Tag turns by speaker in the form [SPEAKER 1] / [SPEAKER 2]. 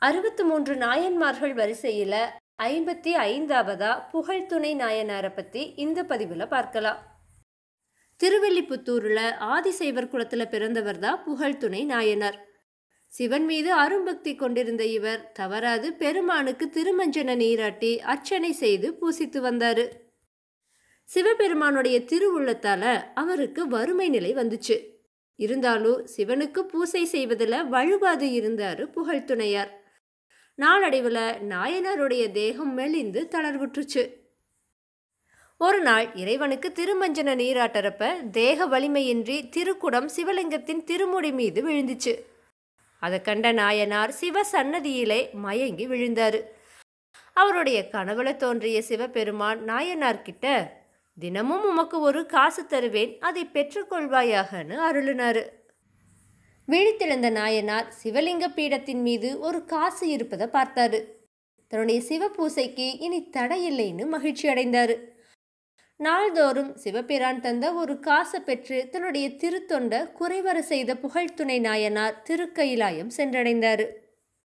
[SPEAKER 1] 63 நாயன்மார்கள் வரிசையில் 55வதா புகழ்துணை நாயனாரை பற்றி இந்த பதிவில் பார்க்கலாம். திருவில்லிபுத்தூரில் ஆதிசைவர் குலத்தில் பிறந்தவர் தான் புகழ்துணை நாயனார். சிவன் மீது அரும்பக்தி கொண்டிருந்த இவர் தவறாது பெருமானுக்கு திருமஞ்சன நீராட்டி அர்ச்சனை செய்து பூசித்து வந்தார். சிவபெருமானுடைய திருவுள்ளத்தால் அவருக்கு வறுமை நிலை வந்துச்சு. இருந்தாலும் சிவனுக்கு பூசை செய்வதில் வழுவாது இருந்தார் புகழ்துணையார். நாளடைவில் நாயனாருடைய தேகம் மெலிந்து தளர்வுற்றுச்சு. ஒரு நாள் இறைவனுக்கு திருமஞ்சன நீராட்டறப்ப தேக வலிமையின்றி திருக்குடம் சிவலிங்கத்தின் திருமுடி மீது விழுந்துச்சு. அதை கண்ட நாயனார் சிவ சன்னதியிலே மயங்கி விழுந்தாரு. அவருடைய கனவுல தோன்றிய சிவபெருமான் நாயனார்கிட்ட, தினமும் உமக்கு ஒரு காசு தருவேன், அதை பெற்றுக்கொள்வாயாகனு அருளினாரு. விழித்தெழுந்த நாயனார் சிவலிங்க பீடத்தின் மீது ஒரு காசு இருப்பதை பார்த்தாரு. தன்னுடைய சிவ பூசைக்கு இனி தடையில்லைன்னு மகிழ்ச்சி அடைந்தாரு. நாள்தோறும் சிவபிரான் தந்த ஒரு காசை பெற்று தன்னுடைய திருத்தொண்ட குறைவர செய்த புகழ்துணை நாயனார் திருக்கயிலாயம் சென்றடைந்தாரு.